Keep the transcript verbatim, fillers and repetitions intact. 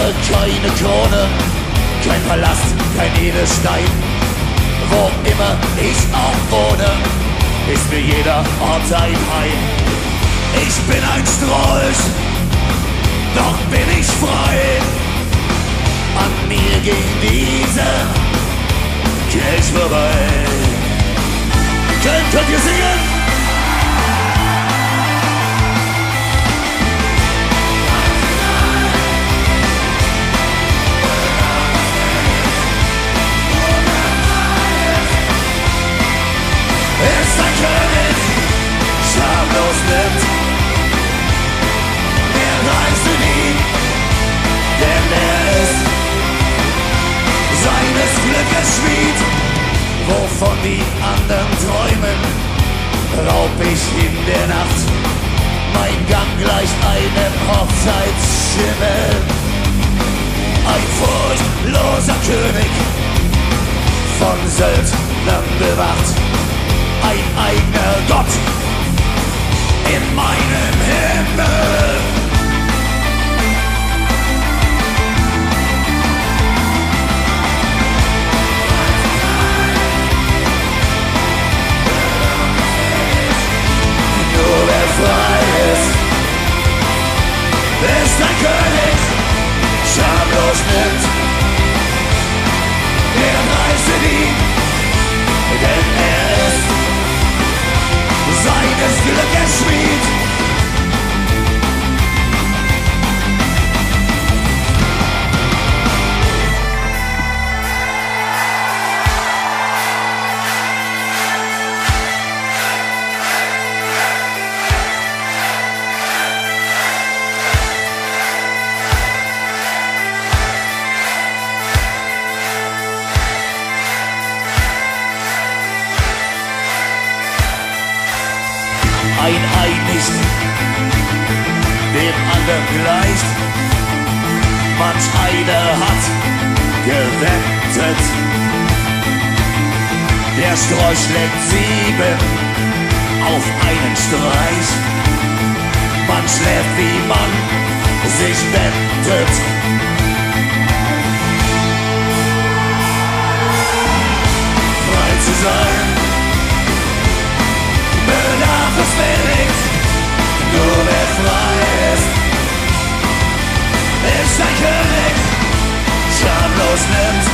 keine Krone, kein Palast, kein Edelstein. Wo immer ich auch wohne, ist mir jeder Ort ein Heim. Ich bin ein Strolch, doch bin ich frei. An mir ging dieser Kelch vorbei. Könnt, könnt ihr singen? Er ist ein König, schamlos nimmt. Er reißt in ihn, denn er ist seines Glückes Schmied. Wovon die anderen träumen, raub ich in der Nacht. Mein Gang gleicht einem Hochzeitsschimmel. Ein furchtloser König, von Söldnern bewacht. Ein eigener Gott in meinem Himmel. Nur wer frei ist, ist ein König, schamlos nimmt. Er reißt in ihn, denn er ist seines Glückes Schmied. Ein Ei nicht dem anderen gleicht. Manch einer hat gewettet, der Strolch schlägt sieben auf einen Streich. Man schläft, wie man sich wettet. Frei zu sein bedarf es wenig, nur wer frei ist, ist ein König, schamlos nimmt.